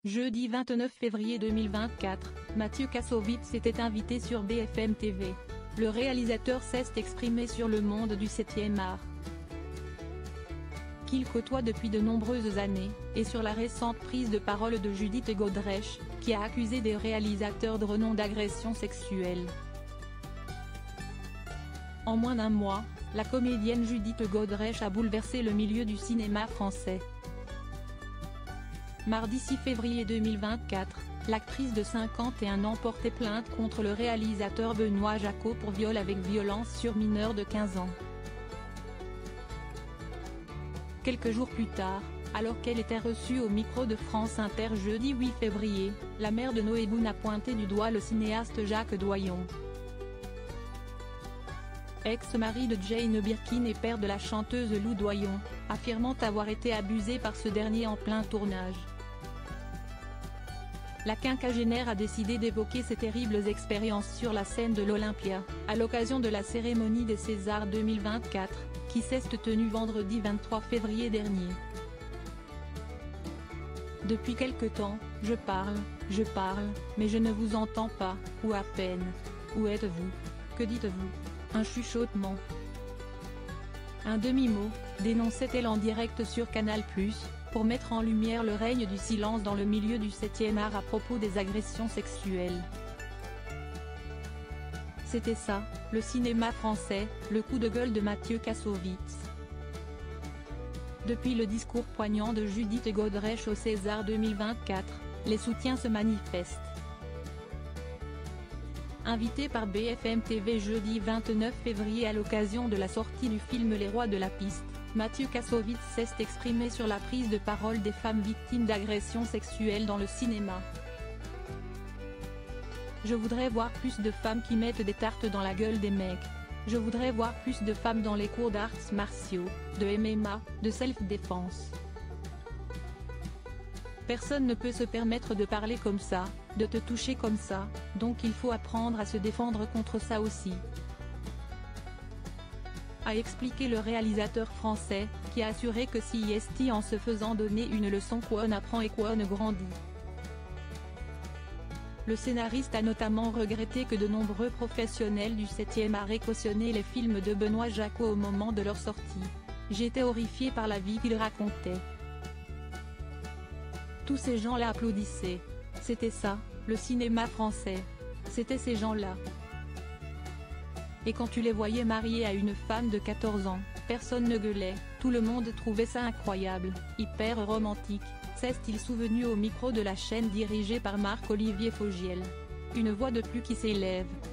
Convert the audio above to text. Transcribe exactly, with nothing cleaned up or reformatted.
Jeudi vingt-neuf février deux mille vingt-quatre, Mathieu Kassovitz était invité sur B F M T V. Le réalisateur s'est exprimé sur le monde du septième art, qu'il côtoie depuis de nombreuses années, et sur la récente prise de parole de Judith Godrèche, qui a accusé des réalisateurs de renom d'agression sexuelle. En moins d'un mois, la comédienne Judith Godrèche a bouleversé le milieu du cinéma français. Mardi six février deux mille vingt-quatre, l'actrice de cinquante et un ans portait plainte contre le réalisateur Benoît Jacquot pour viol avec violence sur mineur de quinze ans. Quelques jours plus tard, alors qu'elle était reçue au micro de France Inter jeudi huit février, la mère de Noé Boun a pointé du doigt le cinéaste Jacques Doyon. Ex-mari de Jane Birkin et père de la chanteuse Lou Doyon, affirmant avoir été abusé par ce dernier en plein tournage. La quinquagénaire a décidé d'évoquer ses terribles expériences sur la scène de l'Olympia, à l'occasion de la cérémonie des Césars deux mille vingt-quatre, qui s'est tenue vendredi vingt-trois février dernier. Depuis quelque temps, je parle, je parle, mais je ne vous entends pas, ou à peine. Où êtes-vous? Que dites-vous? Un chuchotement. Un demi-mot, dénonçait-elle en direct sur Canal plus, pour mettre en lumière le règne du silence dans le milieu du septième art à propos des agressions sexuelles. C'était ça, le cinéma français, le coup de gueule de Mathieu Kassovitz. Depuis le discours poignant de Judith Godrèche au César deux mille vingt-quatre, les soutiens se manifestent. Invité par B F M T V jeudi vingt-neuf février à l'occasion de la sortie du film Les Rois de la piste, Mathieu Kassovitz s'est exprimé sur la prise de parole des femmes victimes d'agressions sexuelles dans le cinéma. Je voudrais voir plus de femmes qui mettent des tartes dans la gueule des mecs. Je voudrais voir plus de femmes dans les cours d'arts martiaux, de M M A, de self-défense. Personne ne peut se permettre de parler comme ça, de te toucher comme ça, donc il faut apprendre à se défendre contre ça aussi. A expliqué le réalisateur français, qui a assuré que si est en se faisant donner une leçon qu'on apprend et qu'on grandit. Le scénariste a notamment regretté que de nombreux professionnels du septième art aient cautionné les films de Benoît Jacquot au moment de leur sortie. J'étais horrifié par la vie qu'il racontait. Tous ces gens-là applaudissaient. C'était ça, le cinéma français. C'était ces gens-là. Et quand tu les voyais mariés à une femme de quatorze ans, personne ne gueulait, tout le monde trouvait ça incroyable, hyper romantique, s'est-il souvenu au micro de la chaîne dirigée par Marc-Olivier Fogiel. Une voix de plus qui s'élève.